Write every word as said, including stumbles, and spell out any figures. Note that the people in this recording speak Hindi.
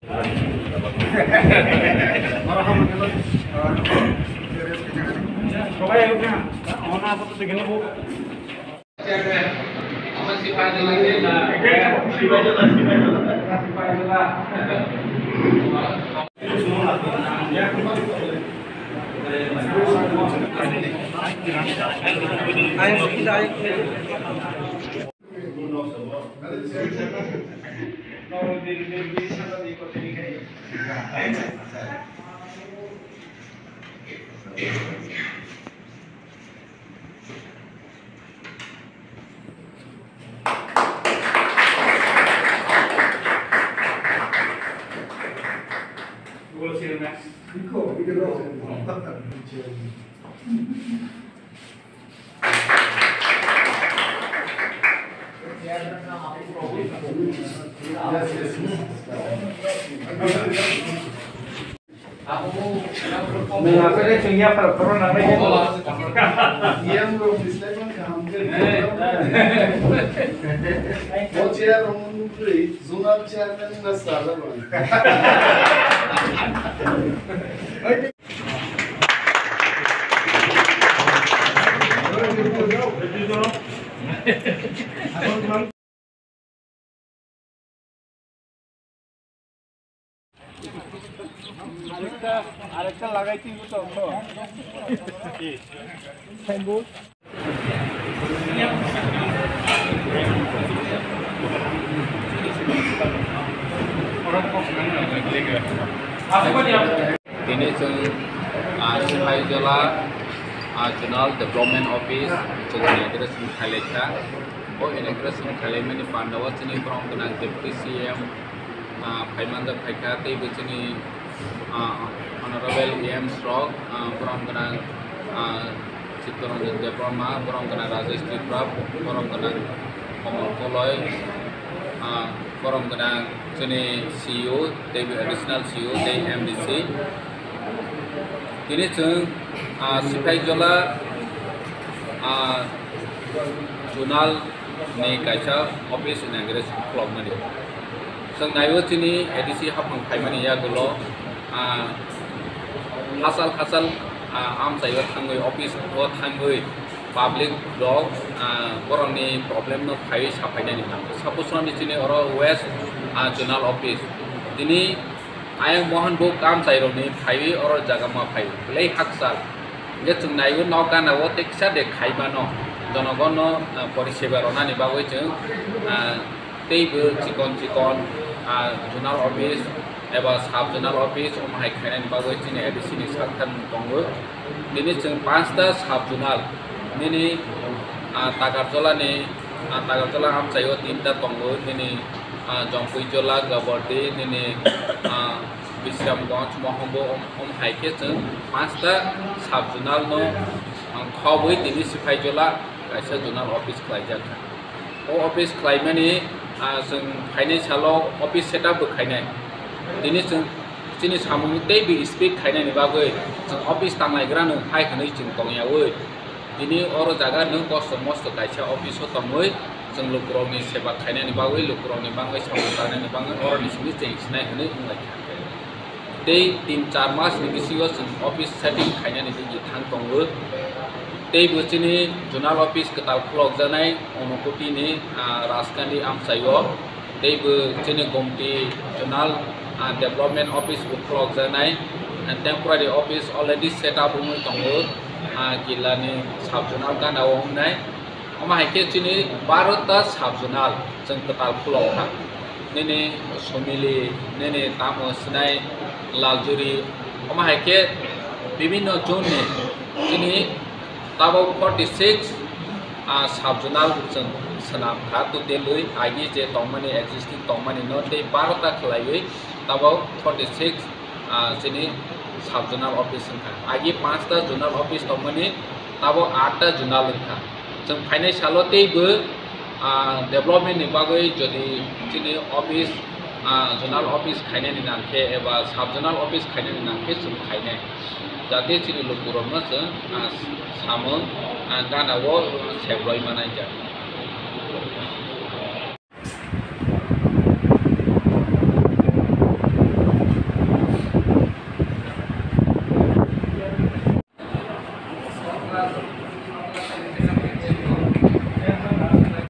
সবাই অনা আপাতত দেখে নেব আমার সিপাই জেলা সিপাই জেলা সিপাই জেলা Ficou, fica Mengapain sehingga para corona lagi? Yang belum disediakan hampir. Mau chair rumah zona chairman nggak salah bang. আরেকটা আরেকটা লাগাইছি তো কি signboard Ini jeng Sipai Jala Regional Development Office jeng inauguration khaleka o inauguration khalemani pandawa chini from kenang Deputy C M Paimanda Paikati bechini Honorable E M Strock from kenang Chittaranjan Debrama from kenang Rajesh Tripura from kenang Komal Koloy from kenang chini C E O additional C E O day M D C ini jeng Sipai Jala Zonal ni kaisa office inauguration vlog mani जों नायो दिनै एडिसि हाबहां फायमानि या गलो हासाल हासाल आमसायो थाङै अफिस ओ थाङै पाब्लिक ब्लक बरंनि प्रब्लेम नो फाय साफायनायनि नाम सापसनि दिनै अर वेस्ट जोनाल अफिस दिनै आयं मोहन बो काम साइरोनि फाय अर जागामा फाय लै हाकसाल जे जों नायो नगानाव टेक्सा दे खायबानो जनगण परिसेबा रनानि बागै जों तेबो चिकन चिकन जोनाल अफिस एबा साब जोनाल अफिस अमाय खायनायनि बागै दिनै एडिसिनि साथाम दङो दिनै जों पाँचटा साब जोनाल दिनै तागारजलानि तागारजला आमसायो तीनटा दङो दिनै जंपैजला गबर्दी दिनै बिश्रामगंज महम्बो अमायके जों पाँचटा साब जोनाल नो खबै दिनै सिपाइ जला कायसा जोनाल अफिस खालायजाखा ओ अफिस खालायमानि जों फाइनान्सियल अफिस सेटआप खायनाय दिनै जों दिनै सामुंते बि स्पिक खायनायनि बागै जों अफिस तांलायग्रानो हाय होनै जों दंयावै दिनै अर जागा नों कस्त मस्त कायसा अफिस दङै जों लुकुरावनि सेवा खायनायनि बागै लुकुरावनि बागै सामुंतारनि बागै अरनि सिनि जेंसिनाय होनै बुंलायखा दै तीन चार मास नि सिगां जों अफिस सेटिं खायनायनि जि थां दङो दै बोचिनि जोनाल अफिस कताल फ्लग जानाय अनुकुटिनि राजकान्दी आमसायो दैबो चिनि गमति जोनाल डेभलपमेन्ट अफिस फ्लग जानाय टेम्परारि अफिस अलरेडी सेटआप हुमै दङो जिल्लानि साब जोनाल गानाव हमनाय अमायके चिनि बार'टा साब जोनाल जों कताल फ्लग था नेने समिलि नेने तामसनाय लालजुरी अमायके विभिन्न जोननि चिनि ताबो forty-six साब जोनाल जों सनाम खा टोटेलै आइनि जे दंमानि एक्जिस्टिं दंमानि न ते बार'टा खलायै ताबो forty-six जोंनि साब जोनाल अफिस खा आइनि पाँचटा जोनाल अफिस दंमानि ताबो आठटा जोनाल खा जों फाइनान्सियल तेबो डेभलपमेन्ट नि बागै जदि जोंनि अफिस जोनाल अफिस खायनायनि नांखे एबा साब जोनाल अफिस खायनायनि नांखे जों खायनाय जाहाथे जोंनि लुकुरावनो जों सामोन गानाव सेब्रय मानाय जायो